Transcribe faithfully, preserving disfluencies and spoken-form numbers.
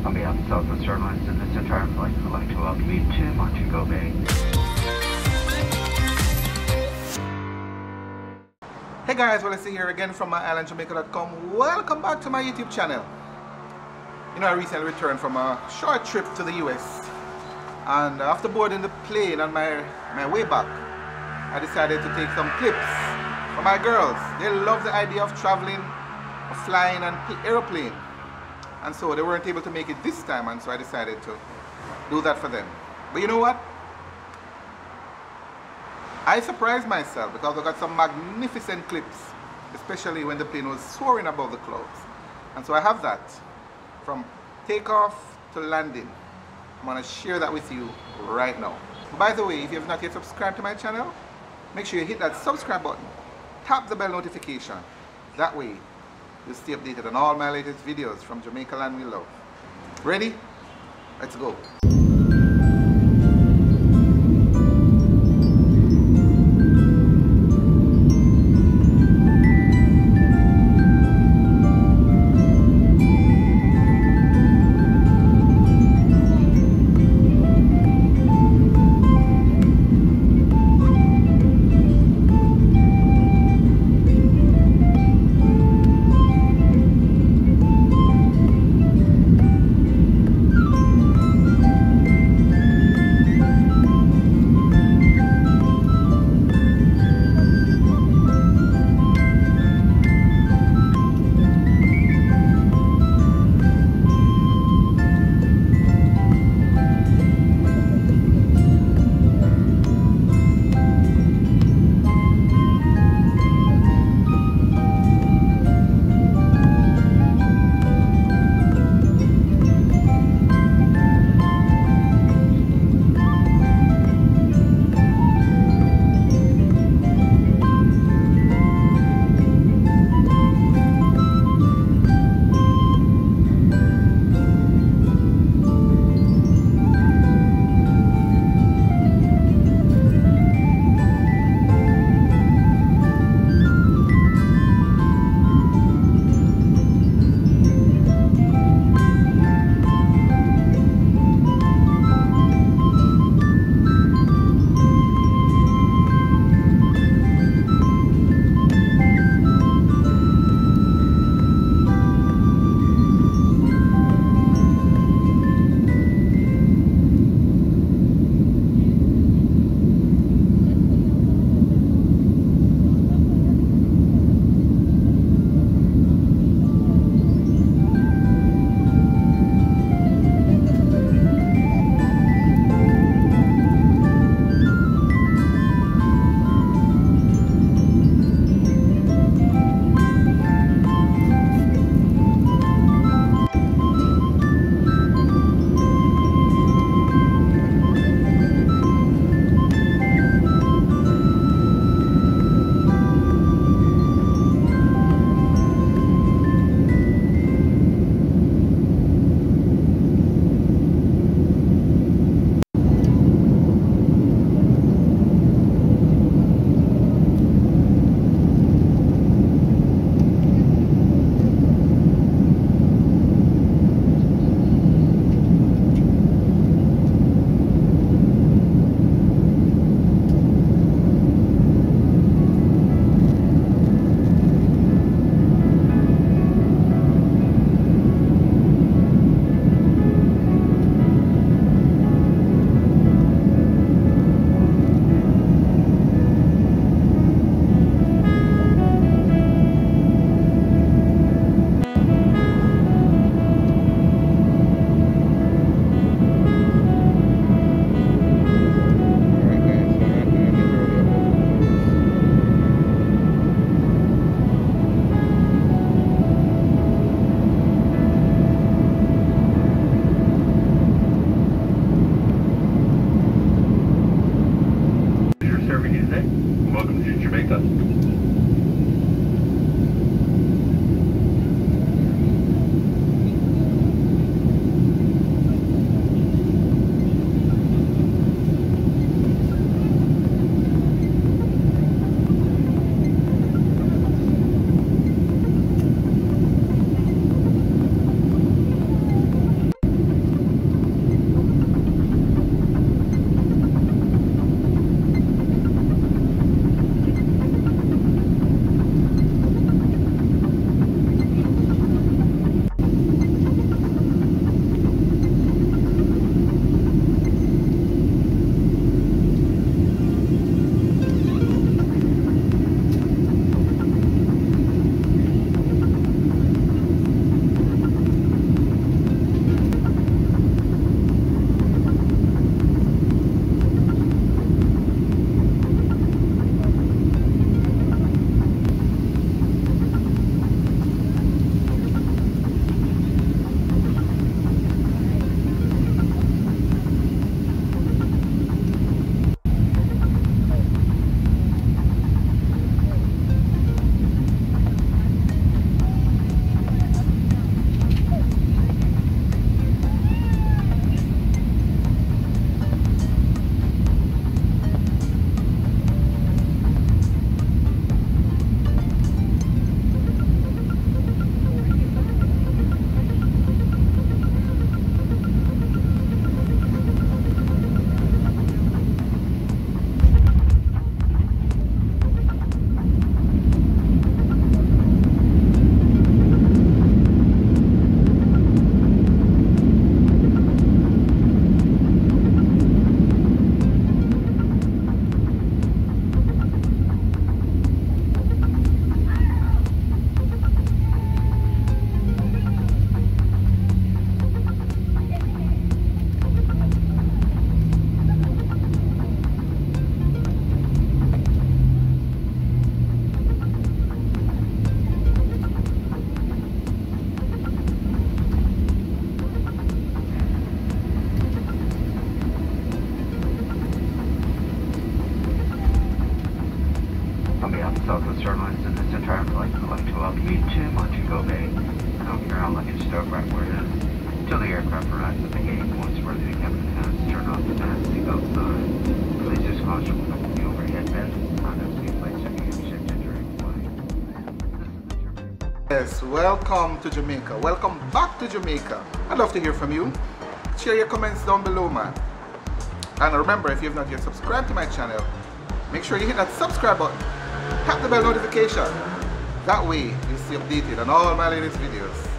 On behalf of Southwest Airlines and this entire flight, I'd like to welcome you to Montego Bay. Hey guys, well, it's here again from My Island Jamaica dot com. Welcome back to my YouTube channel. You know, I recently returned from a short trip to the U S, and after boarding the plane on my, my way back, I decided to take some clips for my girls. They love the idea of traveling, of flying an aeroplane, and so they weren't able to make it this time, and so I decided to do that for them. But you know what? I surprised myself because I got some magnificent clips, especially when the plane was soaring above the clouds. And so I have that from takeoff to landing. I'm going to share that with you right now. By the way, if you have not yet subscribed to my channel, make sure you hit that subscribe button. Tap the bell notification. That way, you'll stay updated on all my latest videos from Jamaica land we love. Ready? Let's go. Sirloins in this entire flight would like to welcome you to Montego Bay. I hope you're all luggage stowed right where it is. Till the aircraft arrives at the gate, once worthy the captain has turned off the fast seatbelt sign. Please use caution with the overhead bins. Honestly, place checking and shifted during flight. This is the Jamaican. Yes, welcome to Jamaica. Welcome back to Jamaica. I'd love to hear from you. Share your comments down below, man. And remember, if you have not yet subscribed to my channel, make sure you hit that subscribe button. Tap the bell notification. That way, you'll stay updated on all my latest videos.